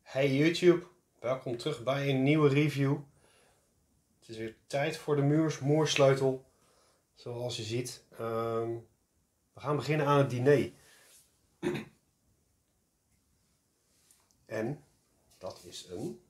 Hey YouTube, welkom terug bij een nieuwe review. Het is weer tijd voor de moersleutel, zoals je ziet. We gaan beginnen aan het diner. En dat is een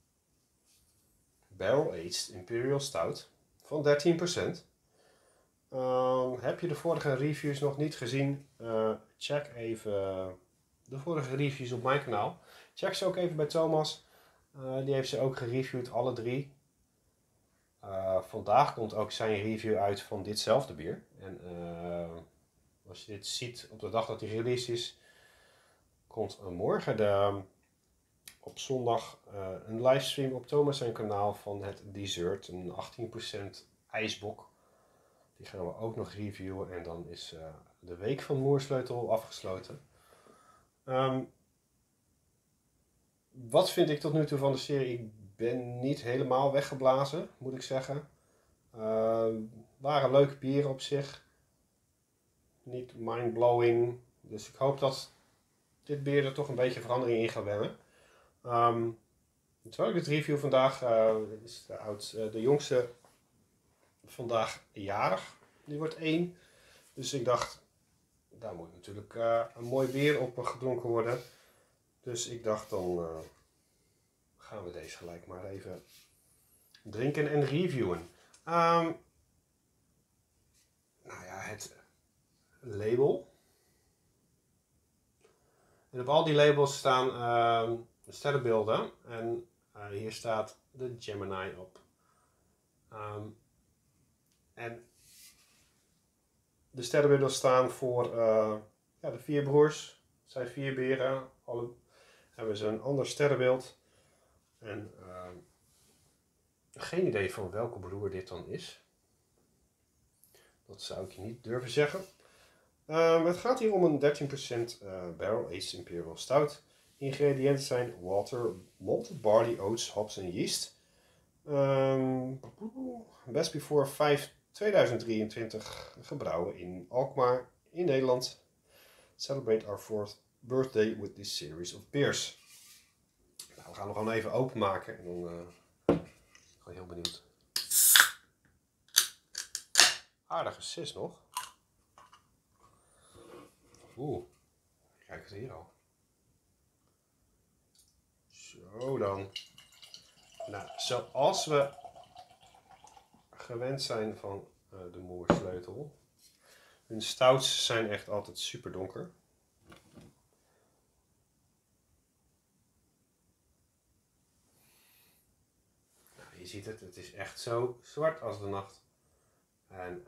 Barrel Aged Imperial Stout van 13%. Heb je de vorige reviews nog niet gezien? Check even de vorige reviews op mijn kanaal. Check ze ook even bij Thomas. Die heeft ze ook gereviewd, alle drie. Vandaag komt ook zijn review uit van ditzelfde bier. En als je dit ziet op de dag dat hij released is, komt morgen op zondag een livestream op Thomas zijn kanaal van het dessert. Een 18% ijsbok. Die gaan we ook nog reviewen en dan is de week van Moersleutel afgesloten. Wat vind ik tot nu toe van de serie? Ik ben niet helemaal weggeblazen, moet ik zeggen. Waren leuke bieren op zich. Niet mindblowing. Dus ik hoop dat dit bier er toch een beetje verandering in gaat brengen. Terwijl ik dit review vandaag is de jongste vandaag jarig. Die wordt 1. Dus ik dacht, daar moet natuurlijk een mooi bier op gedronken worden. Dus ik dacht, dan gaan we deze gelijk maar even drinken en reviewen. Nou ja, het label. En op al die labels staan sterrenbeelden. En hier staat de Gemini op. En de sterrenbeelden staan voor de 4 broers. Het zijn 4 beren. Alle hebben ze een ander sterrenbeeld. En geen idee van welke broer dit dan is. Dat zou ik je niet durven zeggen. Het gaat hier om een 13% Barrel Aged Imperial Stout. Ingrediënten zijn water, malted barley, oats, hops en yeast. Best Before 5 2023 gebrouwen in Alkmaar in Nederland. Celebrate our 4th birthday with this series of beers. Nou, we gaan hem gewoon even openmaken en dan ben ik heel benieuwd. Aardige sis nog. Kijk eens hier al. Zo dan. Nou, zoals we gewend zijn van de Moersleutel. Hun stouts zijn echt altijd super donker. Nou, je ziet het, het is echt zo zwart als de nacht. En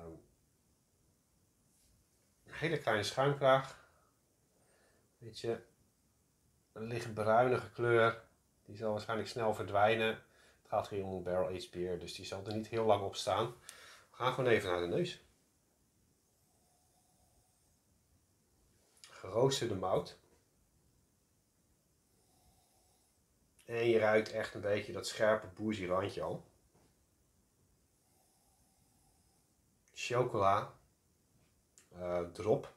een hele kleine schuimkraag. Weet je, een lichtbruinige kleur. Die zal waarschijnlijk snel verdwijnen. Het gaat hier om een barrel aged bier, dus die zal er niet heel lang op staan. We gaan gewoon even naar de neus. Geroosterde mout. En je ruikt echt een beetje dat scherpe boozy randje al. Chocola. Drop.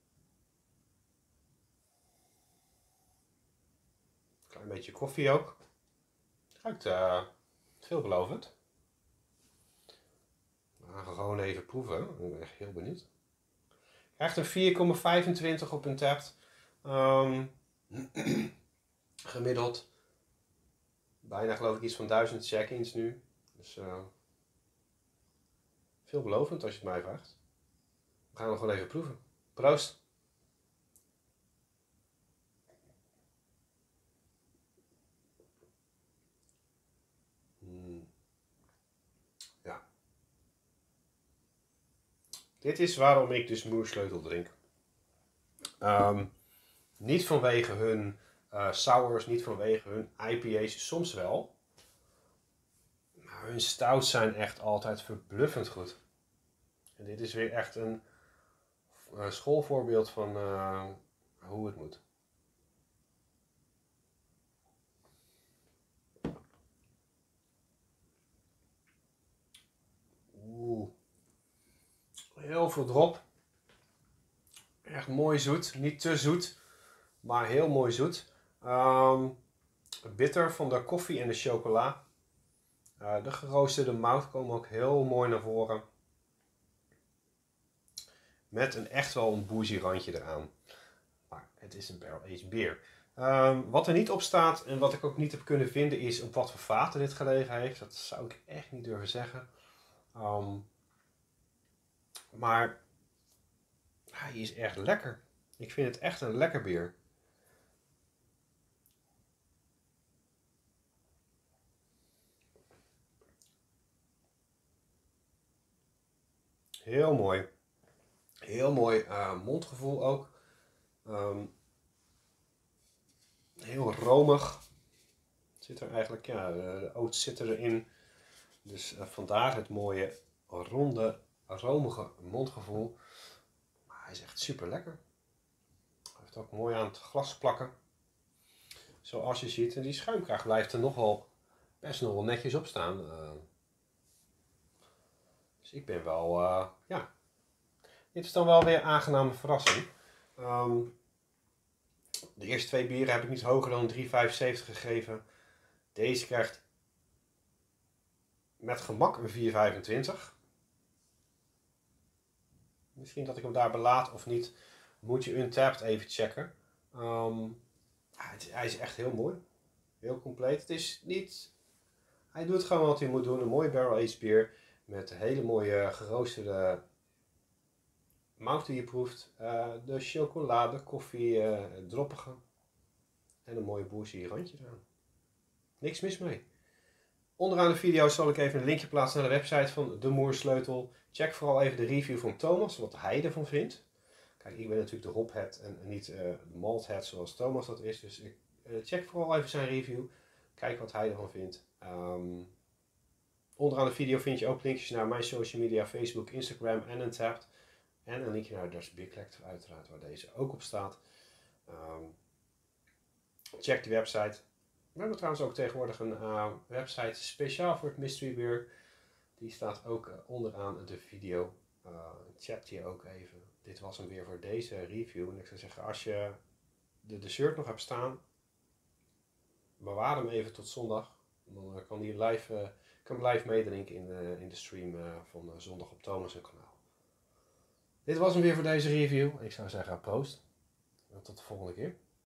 Klein beetje koffie ook. Het ruikt veelbelovend. We gaan gewoon even proeven. Ik ben echt heel benieuwd. Krijgt een 4,25 op een tap. Gemiddeld. Bijna geloof ik iets van 1000 check-ins nu. Dus veelbelovend als je het mij vraagt. We gaan hem gewoon even proeven. Proost! Ja. Dit is waarom ik dus Moersleutel drink. Niet vanwege hun sours, niet vanwege hun IPA's, soms wel. Maar hun stouts zijn echt altijd verbluffend goed. En dit is weer echt een schoolvoorbeeld van hoe het moet. Heel veel drop. Echt mooi zoet. Niet te zoet, maar heel mooi zoet. bitter van de koffie en de chocola. De geroosterde mout komen ook heel mooi naar voren. Met echt wel een boozy randje eraan. Maar het is een barrel-aged bier. Wat er niet op staat en wat ik ook niet heb kunnen vinden is op wat voor vaten dit gelegen heeft. Dat zou ik echt niet durven zeggen. Maar hij is echt lekker. Ik vind het echt een lekker bier. Heel mooi. Heel mooi mondgevoel ook. Heel romig. Zit er eigenlijk, ja, de oats zitten erin. Dus vandaar het mooie, ronde, romige mondgevoel. Maar hij is echt super lekker. Hij heeft ook mooi aan het glas plakken. Zoals je ziet. En die schuimkraag blijft er best nog wel netjes op staan. Dus ik ben wel, ja. Dit is dan wel weer een aangename verrassing. De eerste 2 bieren heb ik niet hoger dan 3,75 gegeven. Deze krijgt met gemak een 4,25. Misschien dat ik hem daar belaat of niet. Moet je Untappd even checken. Hij is echt heel mooi. Heel compleet. Het is niet... Hij doet gewoon wat hij moet doen. Een mooie barrel-aged bier. Met hele mooie geroosterde mout die je proeft. De chocolade, koffie, droppige. En een mooie boozy randje eraan. Niks mis mee. Onderaan de video zal ik even een linkje plaatsen naar de website van De Moersleutel. Check vooral even de review van Thomas, wat hij ervan vindt. Kijk, ik ben natuurlijk de hophead en niet de malthead zoals Thomas dat is. Dus ik check vooral even zijn review. Kijk wat hij ervan vindt. Onderaan de video vind je ook linkjes naar mijn social media, Facebook, Instagram en Untappd. En een linkje naar Dutch Beer Collector uiteraard, waar deze ook op staat. Check die website. We hebben trouwens ook tegenwoordig een website speciaal voor het mystery beer. Die staat ook onderaan de video. Check die ook even. Dit was hem weer voor deze review. En ik zou zeggen, als je de dessert nog hebt staan, bewaar hem even tot zondag. Dan kan die live meedrinken in de stream van zondag op Thomas' kanaal. Dit was hem weer voor deze review. Ik zou zeggen, proost. En tot de volgende keer.